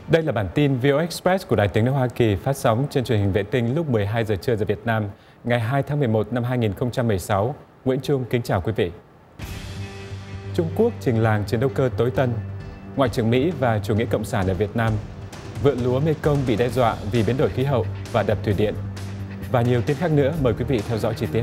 Đây là bản tin VO Express của Đài Tiếng nói Hoa Kỳ phát sóng trên truyền hình vệ tinh lúc 12 giờ trưa giờ Việt Nam, ngày 2 tháng 11 năm 2016. Nguyễn Trung kính chào quý vị. Trung Quốc trình làng chiến đấu cơ tối tân. Ngoại trưởng Mỹ và chủ nghĩa cộng sản ở Việt Nam. Vựa lúa Mekong bị đe dọa vì biến đổi khí hậu và đập thủy điện. Và nhiều tin khác nữa, mời quý vị theo dõi chi tiết.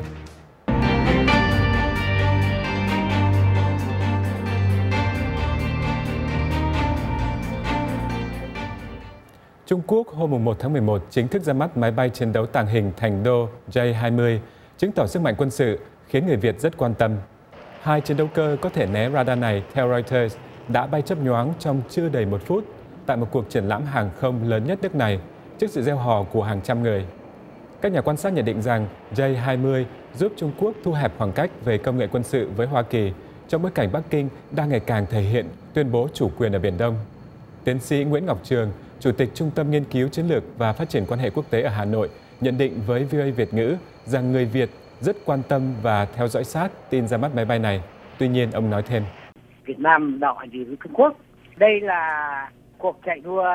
Trung Quốc hôm 1 tháng 11 chính thức ra mắt máy bay chiến đấu tàng hình Thành Đô J-20, chứng tỏ sức mạnh quân sự, khiến người Việt rất quan tâm. Hai chiến đấu cơ có thể né radar này, theo Reuters, đã bay chớp nhoáng trong chưa đầy 1 phút tại một cuộc triển lãm hàng không lớn nhất nước này, trước sự reo hò của hàng trăm người. Các nhà quan sát nhận định rằng J-20 giúp Trung Quốc thu hẹp khoảng cách về công nghệ quân sự với Hoa Kỳ, trong bối cảnh Bắc Kinh đang ngày càng thể hiện tuyên bố chủ quyền ở Biển Đông. Tiến sĩ Nguyễn Ngọc Trường, Chủ tịch Trung tâm Nghiên cứu Chiến lược và Phát triển quan hệ quốc tế ở Hà Nội, nhận định với VOA Việt ngữ rằng người Việt rất quan tâm và theo dõi sát tin ra mắt máy bay này. Tuy nhiên, ông nói thêm. Việt Nam đòi gì với Trung Quốc? Đây là cuộc chạy đua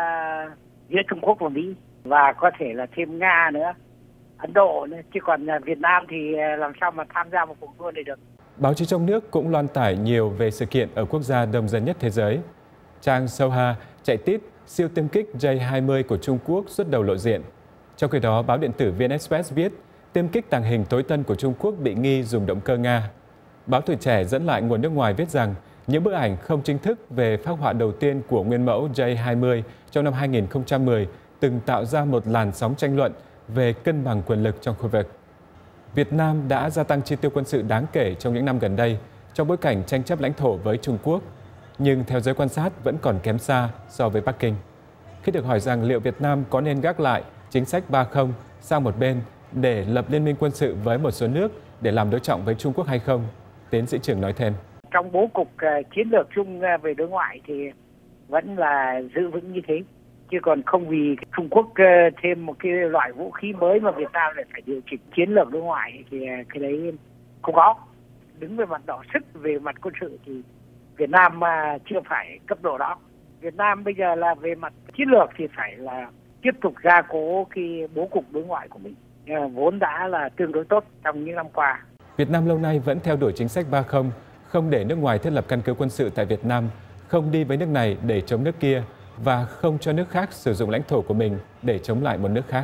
giữa Trung Quốc và Mỹ, và có thể là thêm Nga nữa, Ấn Độ nữa. Chứ còn Việt Nam thì làm sao mà tham gia một cuộc đua này được. Báo chí trong nước cũng loan tải nhiều về sự kiện ở quốc gia đông dân nhất thế giới. Trang Soha chạy tít siêu tiêm kích J-20 của Trung Quốc xuất đầu lộ diện. Trong khi đó, báo điện tử VnExpress viết tiêm kích tàng hình tối tân của Trung Quốc bị nghi dùng động cơ Nga. Báo Tuổi Trẻ dẫn lại nguồn nước ngoài viết rằng những bức ảnh không chính thức về phác họa đầu tiên của nguyên mẫu J-20 trong năm 2010 từng tạo ra một làn sóng tranh luận về cân bằng quyền lực trong khu vực. Việt Nam đã gia tăng chi tiêu quân sự đáng kể trong những năm gần đây trong bối cảnh tranh chấp lãnh thổ với Trung Quốc, nhưng theo giới quan sát vẫn còn kém xa so với Bắc Kinh. Khi được hỏi rằng liệu Việt Nam có nên gác lại chính sách 3-0 sang một bên để lập liên minh quân sự với một số nước để làm đối trọng với Trung Quốc hay không, tiến sĩ Trường nói thêm. Trong bố cục chiến lược chung về đối ngoại thì vẫn là giữ vững như thế, chứ còn không vì Trung Quốc thêm một cái loại vũ khí mới mà Việt Nam lại phải điều chỉnh chiến lược đối ngoại thì cái đấy không có. Đứng về mặt đỏ sức, về mặt quân sự thì Việt Nam chưa phải cấp độ đó. Việt Nam bây giờ là về mặt chiến lược thì phải là tiếp tục gia cố cái bố cục đối ngoại của mình, vốn đã là tương đối tốt trong những năm qua. Việt Nam lâu nay vẫn theo đuổi chính sách 3-0, không để nước ngoài thiết lập căn cứ quân sự tại Việt Nam, không đi với nước này để chống nước kia và không cho nước khác sử dụng lãnh thổ của mình để chống lại một nước khác.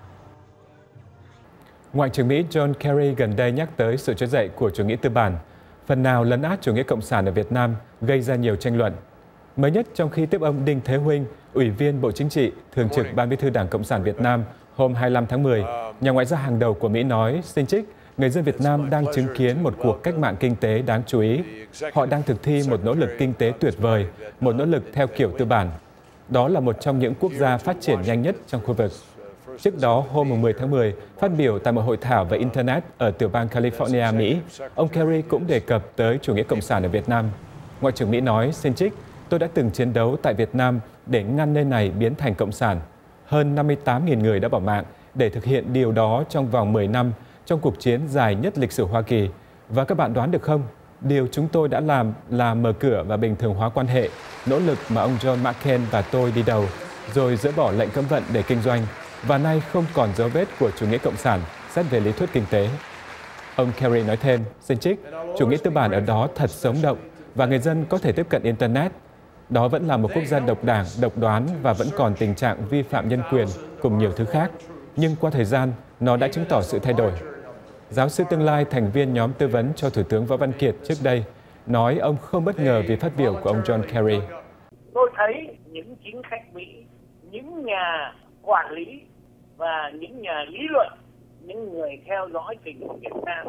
Ngoại trưởng Mỹ John Kerry gần đây nhắc tới sự trỗi dậy của chủ nghĩa tư bản, phần nào lấn át chủ nghĩa cộng sản ở Việt Nam, gây ra nhiều tranh luận. Mới nhất trong khi tiếp ông Đinh Thế Huynh, Ủy viên Bộ Chính trị, Thường trực Ban Bí thư Đảng Cộng sản Việt Nam hôm 25 tháng 10, nhà ngoại giao hàng đầu của Mỹ nói, xin trích, người dân Việt Nam đang chứng kiến một cuộc cách mạng kinh tế đáng chú ý. Họ đang thực thi một nỗ lực kinh tế tuyệt vời, một nỗ lực theo kiểu tư bản. Đó là một trong những quốc gia phát triển nhanh nhất trong khu vực. Trước đó, hôm 10 tháng 10, phát biểu tại một hội thảo về Internet ở tiểu bang California, Mỹ, ông Kerry cũng đề cập tới chủ nghĩa cộng sản ở Việt Nam. Ngoại trưởng Mỹ nói, xin trích, tôi đã từng chiến đấu tại Việt Nam để ngăn nơi này biến thành cộng sản. Hơn 58.000 người đã bỏ mạng để thực hiện điều đó trong vòng 10 năm, trong cuộc chiến dài nhất lịch sử Hoa Kỳ. Và các bạn đoán được không? Điều chúng tôi đã làm là mở cửa và bình thường hóa quan hệ, nỗ lực mà ông John McCain và tôi đi đầu, rồi dỡ bỏ lệnh cấm vận để kinh doanh, và nay không còn dấu vết của chủ nghĩa cộng sản xét về lý thuyết kinh tế. Ông Kerry nói thêm, xin trích, chủ nghĩa tư bản ở đó thật sống động và người dân có thể tiếp cận Internet. Đó vẫn là một quốc gia độc đảng, độc đoán và vẫn còn tình trạng vi phạm nhân quyền cùng nhiều thứ khác. Nhưng qua thời gian, nó đã chứng tỏ sự thay đổi. Giáo sư tương lai, thành viên nhóm tư vấn cho Thủ tướng Võ Văn Kiệt trước đây, nói ông không bất ngờ vì phát biểu của ông John Kerry. Tôi thấy những chính khách Mỹ, những nhà quản lý và những nhà lý luận, những người theo dõi tình hình Việt Nam,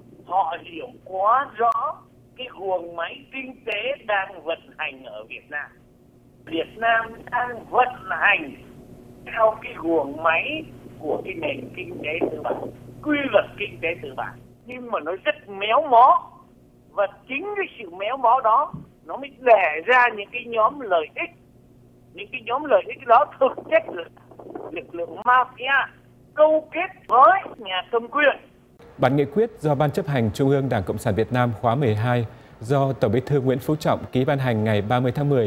họ hiểu quá rõ cái guồng máy kinh tế đang vận hành ở Việt Nam. Việt Nam đang vận hành theo cái guồng máy của cái nền kinh tế tư bản, quy luật kinh tế tư bản, nhưng mà nó rất méo mó, và chính cái sự méo mó đó nó mới để ra những cái nhóm lợi ích. Những cái nhóm lợi ích đó thực chất là lực lượng mafia câu kết với nhà cầm quyền. Bản nghị quyết do Ban chấp hành Trung ương Đảng Cộng sản Việt Nam khóa 12 do Tổng Bí thư Nguyễn Phú Trọng ký ban hành ngày 30 tháng 10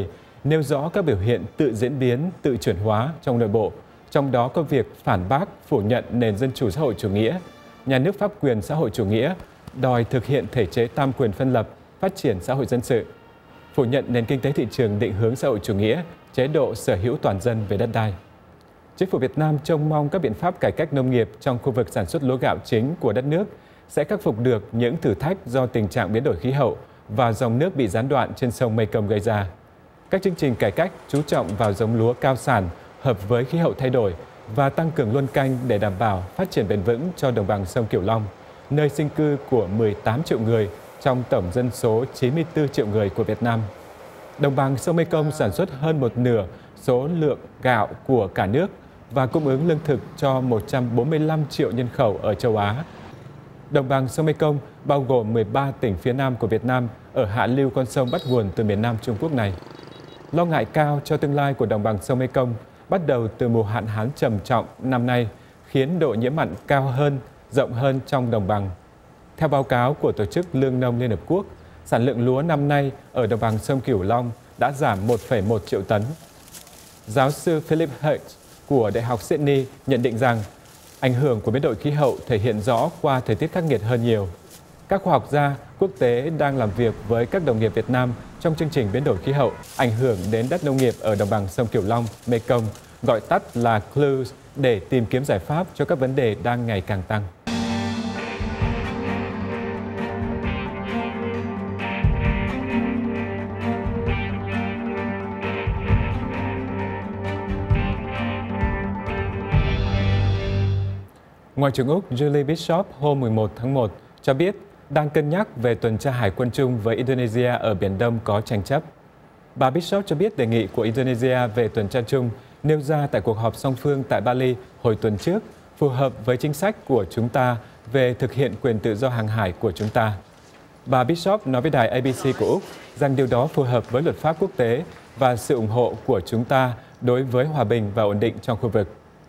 nêu rõ các biểu hiện tự diễn biến, tự chuyển hóa trong nội bộ, trong đó có việc phản bác, phủ nhận nền dân chủ xã hội chủ nghĩa, nhà nước pháp quyền xã hội chủ nghĩa, đòi thực hiện thể chế tam quyền phân lập, phát triển xã hội dân sự, phủ nhận nền kinh tế thị trường định hướng xã hội chủ nghĩa, chế độ sở hữu toàn dân về đất đai. Chính phủ Việt Nam trông mong các biện pháp cải cách nông nghiệp trong khu vực sản xuất lúa gạo chính của đất nước sẽ khắc phục được những thử thách do tình trạng biến đổi khí hậu và dòng nước bị gián đoạn trên sông Mekong gây ra. Các chương trình cải cách chú trọng vào giống lúa cao sản, hợp với khí hậu thay đổi và tăng cường luân canh để đảm bảo phát triển bền vững cho đồng bằng sông Cửu Long, nơi sinh cư của 18 triệu người trong tổng dân số 94 triệu người của Việt Nam. Đồng bằng sông Mekong sản xuất hơn một nửa số lượng gạo của cả nước và cung ứng lương thực cho 145 triệu nhân khẩu ở châu Á. Đồng bằng sông Mekong bao gồm 13 tỉnh phía Nam của Việt Nam ở hạ lưu con sông bắt nguồn từ miền Nam Trung Quốc này. Lo ngại cao cho tương lai của đồng bằng sông Mekong bắt đầu từ mùa hạn hán trầm trọng năm nay, khiến độ nhiễm mặn cao hơn, rộng hơn trong đồng bằng. Theo báo cáo của Tổ chức Lương nông Liên Hợp Quốc, sản lượng lúa năm nay ở đồng bằng sông Cửu Long đã giảm 1,1 triệu tấn. Giáo sư Philip Hertz của Đại học Sydney nhận định rằng ảnh hưởng của biến đổi khí hậu thể hiện rõ qua thời tiết khắc nghiệt hơn nhiều. Các khoa học gia quốc tế đang làm việc với các đồng nghiệp Việt Nam trong chương trình biến đổi khí hậu ảnh hưởng đến đất nông nghiệp ở đồng bằng sông Cửu Long, Mekong, gọi tắt là CLUES, để tìm kiếm giải pháp cho các vấn đề đang ngày càng tăng. Ngoại trưởng Úc Julie Bishop hôm 11 tháng 1 cho biết đang cân nhắc về tuần tra hải quân chung với Indonesia ở Biển Đông có tranh chấp. Bà Bishop cho biết đề nghị của Indonesia về tuần tra chung nêu ra tại cuộc họp song phương tại Bali hồi tuần trước phù hợp với chính sách của chúng ta về thực hiện quyền tự do hàng hải của chúng ta. Bà Bishop nói với đài ABC của Úc rằng điều đó phù hợp với luật pháp quốc tế và sự ủng hộ của chúng ta đối với hòa bình và ổn định trong khu vực.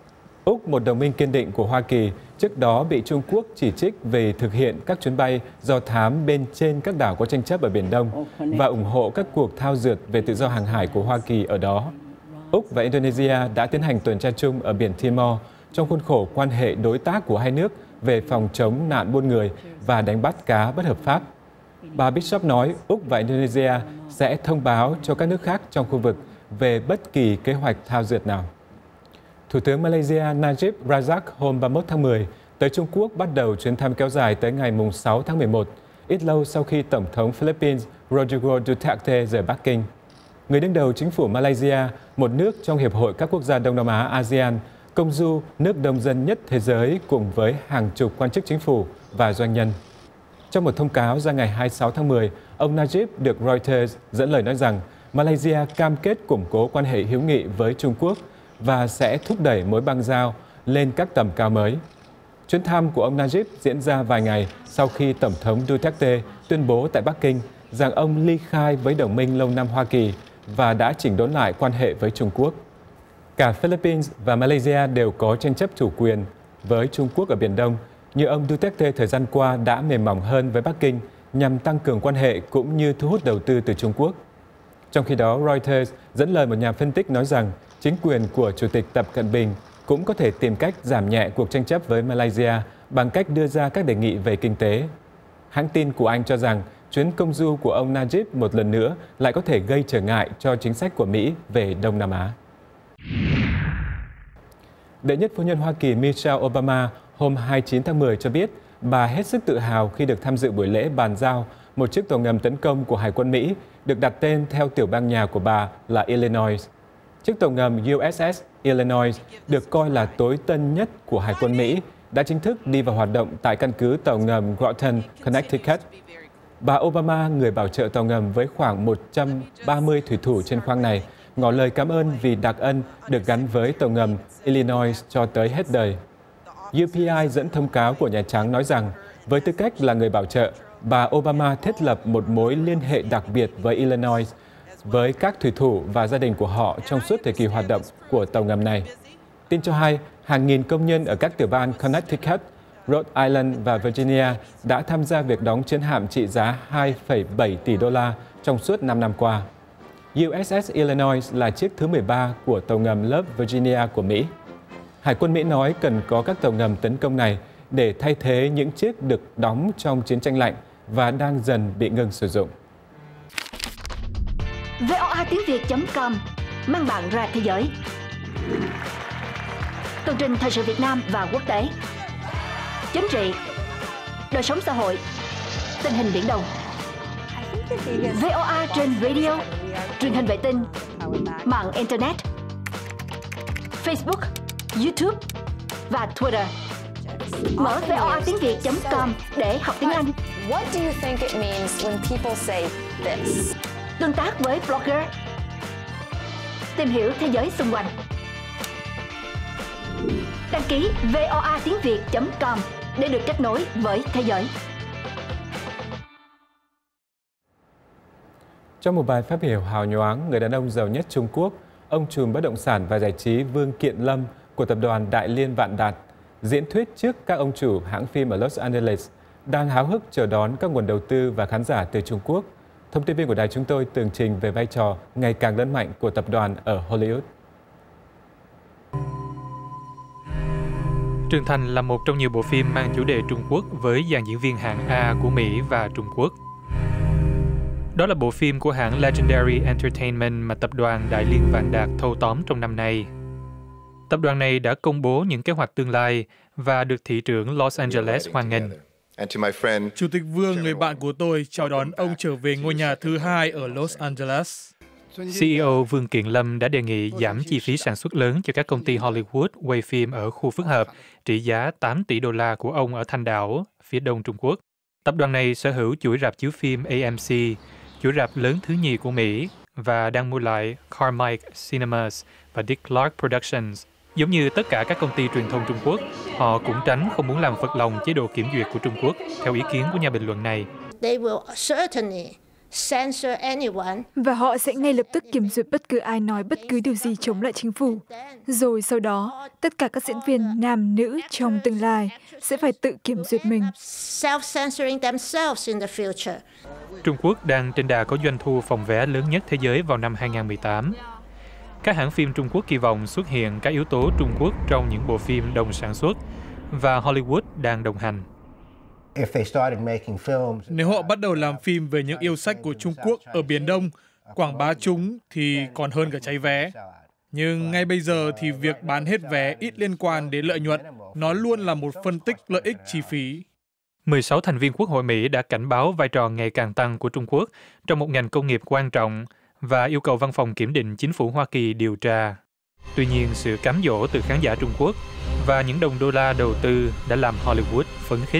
Úc, một đồng minh kiên định của Hoa Kỳ, trước đó bị Trung Quốc chỉ trích về thực hiện các chuyến bay do thám bên trên các đảo có tranh chấp ở Biển Đông và ủng hộ các cuộc thao dượt về tự do hàng hải của Hoa Kỳ ở đó. Úc và Indonesia đã tiến hành tuần tra chung ở biển Timor trong khuôn khổ quan hệ đối tác của hai nước về phòng chống nạn buôn người và đánh bắt cá bất hợp pháp. Bà Bishop nói Úc và Indonesia sẽ thông báo cho các nước khác trong khu vực về bất kỳ kế hoạch thao dượt nào. Thủ tướng Malaysia Najib Razak hôm 31 tháng 10 tới Trung Quốc bắt đầu chuyến thăm kéo dài tới ngày 6 tháng 11, ít lâu sau khi Tổng thống Philippines Rodrigo Duterte rời Bắc Kinh. Người đứng đầu chính phủ Malaysia, một nước trong Hiệp hội các quốc gia Đông Nam Á ASEAN, công du nước đông dân nhất thế giới cùng với hàng chục quan chức chính phủ và doanh nhân. Trong một thông cáo ra ngày 26 tháng 10, ông Najib được Reuters dẫn lời nói rằng Malaysia cam kết củng cố quan hệ hữu nghị với Trung Quốc và sẽ thúc đẩy mối bang giao lên các tầm cao mới. Chuyến thăm của ông Najib diễn ra vài ngày sau khi Tổng thống Duterte tuyên bố tại Bắc Kinh rằng ông ly khai với đồng minh lâu năm Hoa Kỳ và đã chỉnh đốn lại quan hệ với Trung Quốc. Cả Philippines và Malaysia đều có tranh chấp chủ quyền với Trung Quốc ở Biển Đông, như ông Duterte thời gian qua đã mềm mỏng hơn với Bắc Kinh nhằm tăng cường quan hệ cũng như thu hút đầu tư từ Trung Quốc. Trong khi đó, Reuters dẫn lời một nhà phân tích nói rằng chính quyền của Chủ tịch Tập Cận Bình cũng có thể tìm cách giảm nhẹ cuộc tranh chấp với Malaysia bằng cách đưa ra các đề nghị về kinh tế. Hãng tin của Anh cho rằng chuyến công du của ông Najib một lần nữa lại có thể gây trở ngại cho chính sách của Mỹ về Đông Nam Á. Đệ nhất phu nhân Hoa Kỳ Michelle Obama hôm 29 tháng 10 cho biết bà hết sức tự hào khi được tham dự buổi lễ bàn giao một chiếc tàu ngầm tấn công của Hải quân Mỹ được đặt tên theo tiểu bang nhà của bà là Illinois. Chiếc tàu ngầm USS Illinois được coi là tối tân nhất của Hải quân Mỹ đã chính thức đi vào hoạt động tại căn cứ tàu ngầm Groton, Connecticut. Bà Obama, người bảo trợ tàu ngầm với khoảng 130 thủy thủ trên khoang này, ngỏ lời cảm ơn vì đặc ân được gắn với tàu ngầm Illinois cho tới hết đời. UPI dẫn thông cáo của Nhà Trắng nói rằng, với tư cách là người bảo trợ, bà Obama thiết lập một mối liên hệ đặc biệt với Illinois, với các thủy thủ và gia đình của họ trong suốt thời kỳ hoạt động của tàu ngầm này. Tin cho hay, hàng nghìn công nhân ở các tiểu bang Connecticut, Rhode Island và Virginia đã tham gia việc đóng chiến hạm trị giá 2,7 tỷ đô la trong suốt 5 năm qua. USS Illinois là chiếc thứ 13 của tàu ngầm lớp Virginia của Mỹ. Hải quân Mỹ nói cần có các tàu ngầm tấn công này để thay thế những chiếc được đóng trong chiến tranh lạnh và đang dần bị ngừng sử dụng. VOA tiếng Việt.com mang bạn ra thế giới. Tường trình thời sự Việt Nam và quốc tế, chính trị, đời sống xã hội, tình hình Biển Đông. VOA trên radio, truyền hình vệ tinh, mạng internet, Facebook, YouTube và Twitter. Mở VOA tiếng Việt.com để học tiếng Anh. What do you think it means when people say this? Tương tác với blogger. Tìm hiểu thế giới xung quanh. Đăng ký VOA tiếng Việt.com để được kết nối với thế giới. Trong một bài phát biểu hào nhoáng, người đàn ông giàu nhất Trung Quốc, ông trùm bất động sản và giải trí Vương Kiện Lâm của tập đoàn Đại Liên Vạn Đạt diễn thuyết trước các ông chủ hãng phim ở Los Angeles đang háo hức chờ đón các nguồn đầu tư và khán giả từ Trung Quốc. Thông tin viên của đài chúng tôi tường trình về vai trò ngày càng lớn mạnh của tập đoàn ở Hollywood. Trưởng Thành là một trong nhiều bộ phim mang chủ đề Trung Quốc với dàn diễn viên hạng A của Mỹ và Trung Quốc. Đó là bộ phim của hãng Legendary Entertainment mà tập đoàn Đại Liên Vạn Đạt thâu tóm trong năm nay. Tập đoàn này đã công bố những kế hoạch tương lai và được thị trưởng Los Angeles hoan nghênh. Chủ tịch Vương, người bạn của tôi, chào đón ông trở về ngôi nhà thứ hai ở Los Angeles. CEO Vương Kiện Lâm đã đề nghị giảm chi phí sản xuất lớn cho các công ty Hollywood quay phim ở khu phức hợp trị giá 8 tỷ đô la của ông ở Thanh Đảo, phía đông Trung Quốc. Tập đoàn này sở hữu chuỗi rạp chiếu phim AMC, chuỗi rạp lớn thứ nhì của Mỹ, và đang mua lại Carmike Cinemas và Dick Clark Productions. Giống như tất cả các công ty truyền thông Trung Quốc, họ cũng tránh không muốn làm phật lòng chế độ kiểm duyệt của Trung Quốc, theo ý kiến của nhà bình luận này. Và họ sẽ ngay lập tức kiểm duyệt bất cứ ai nói bất cứ điều gì chống lại chính phủ. Rồi sau đó, tất cả các diễn viên nam nữ trong tương lai sẽ phải tự kiểm duyệt mình. Trung Quốc đang trên đà có doanh thu phòng vé lớn nhất thế giới vào năm 2018. Các hãng phim Trung Quốc kỳ vọng xuất hiện các yếu tố Trung Quốc trong những bộ phim đồng sản xuất, và Hollywood đang đồng hành. Nếu họ bắt đầu làm phim về những yêu sách của Trung Quốc ở Biển Đông, quảng bá chúng thì còn hơn cả cháy vé. Nhưng ngay bây giờ thì việc bán hết vé ít liên quan đến lợi nhuận, nó luôn là một phân tích lợi ích chi phí. 16 thành viên Quốc hội Mỹ đã cảnh báo vai trò ngày càng tăng của Trung Quốc trong một ngành công nghiệp quan trọng và yêu cầu Văn phòng Kiểm định Chính phủ Hoa Kỳ điều tra. Tuy nhiên, sự cám dỗ từ khán giả Trung Quốc và những đồng đô la đầu tư đã làm Hollywood phấn khích.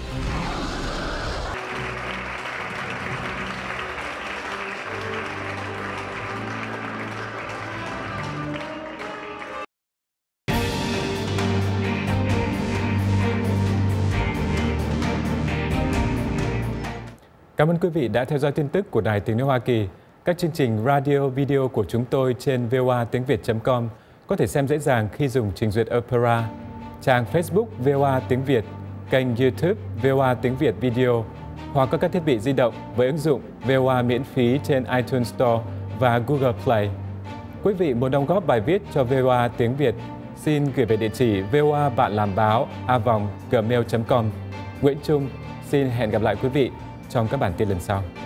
Cảm ơn quý vị đã theo dõi tin tức của Đài Tiếng nói Hoa Kỳ. Các chương trình radio, video của chúng tôi trên voa tiếng Việt.com có thể xem dễ dàng khi dùng trình duyệt Opera, trang Facebook VOA tiếng Việt, kênh YouTube VOA tiếng Việt Video, hoặc các thiết bị di động với ứng dụng VOA miễn phí trên iTunes Store và Google Play. Quý vị muốn đóng góp bài viết cho VOA tiếng Việt, xin gửi về địa chỉ voabanlambao@gmail.com. Nguyễn Trung xin hẹn gặp lại quý vị trong các bản tin lần sau.